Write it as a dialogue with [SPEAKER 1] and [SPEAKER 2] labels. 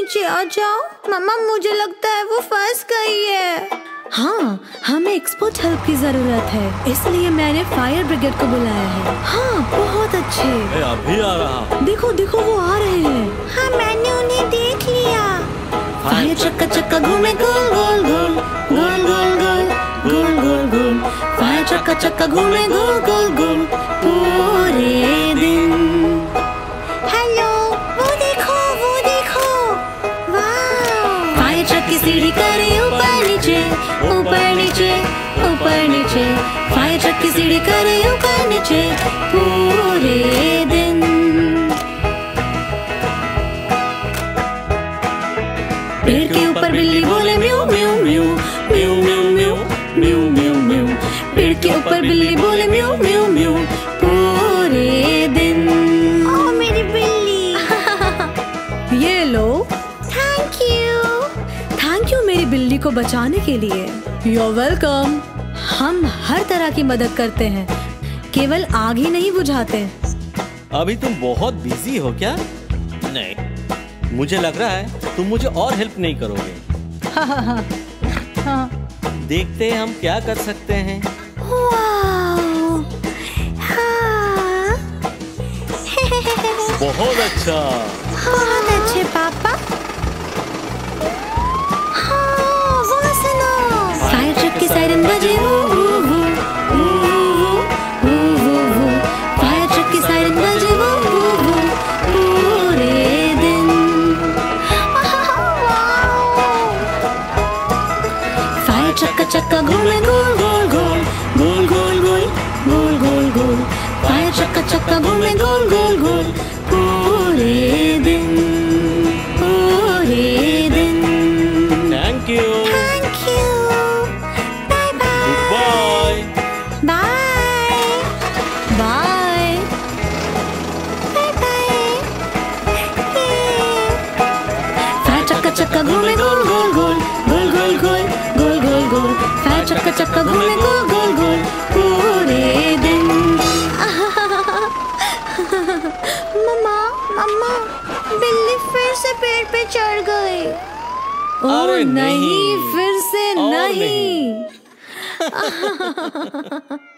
[SPEAKER 1] नीचे आ जाओ। मम्मा मुझे लगता है वो फंस गई है। हाँ, हमें एक्सपर्ट हेल्प की जरूरत है, इसलिए मैंने फायर ब्रिगेड को बुलाया है। हाँ, बहुत अच्छे।
[SPEAKER 2] अभी आ रहा।
[SPEAKER 1] देखो देखो वो आ रहे हैं। हाँ, मैंने उन्हें देख लिया। फायर चक्का चक्का घूमे गोल गोल गोल गोल गोल गोल गोल गोल गोल। फायर चक्का चक्का घूमे गोल गोल गोल पूरे दिन। हेलो, वो देखो वाह। फायर ट्रक की सीढ़ी करे ऊपर नीचे ऊपर नीचे ऊपर नीचे। फायर ट्रक की सीढ़ी करे ऊपर नीचे पूरे दिन। पेड़ के ऊपर बिल्ली बोले म्यू म्यू म्यू म्यू म्यू म्यू म्यू म्यू म्यू। पेड़ के ऊपर बिल्ली बोले म्यू म्यू म्यू पूरे दिन। ओह मेरी बिल्ली। ये लो। थैंक यू मेरी बिल्ली को बचाने के लिए। You're welcome। हम हर तरह की मदद करते हैं, केवल आग ही नहीं बुझाते।
[SPEAKER 2] अभी तुम बहुत बिजी हो क्या? नहीं, मुझे लग रहा है तुम मुझे और हेल्प नहीं करोगे।
[SPEAKER 1] हाँ।
[SPEAKER 2] देखते हैं हम क्या कर सकते हैं।
[SPEAKER 1] वाव, हाँ।
[SPEAKER 2] बहुत अच्छा।
[SPEAKER 1] बहुत अच्छे पापा। हाँ, वो सुनो। फायर ट्रक की सायरन बजे वो वो वो वो वो वो। फायर ट्रक की सायरन बजे वो वो पूरे दिन। फायर ट्रक का चक्का घूमे गोल गोल गोल गोल गोल गोल गोल गोल गोल। फायर ट्रक का चक्का घूमे गोल गोल गोल पूरे दिन पूरे दिन।
[SPEAKER 2] Thank you.
[SPEAKER 1] Bye bye.
[SPEAKER 2] Bye
[SPEAKER 1] bye bye bye bye. Fire चक्का चक्का घूमे गोल गोल गोल गोल गोल गोल गोल गोल गोल। फायर चक्का चक्का घूमे गोल गोल गोल पूरे दिन। मम्मा बिल्ली फिर से पेड़ पे चढ़ गई।
[SPEAKER 2] अरे
[SPEAKER 1] नहीं, फिर से
[SPEAKER 2] और
[SPEAKER 1] नहीं।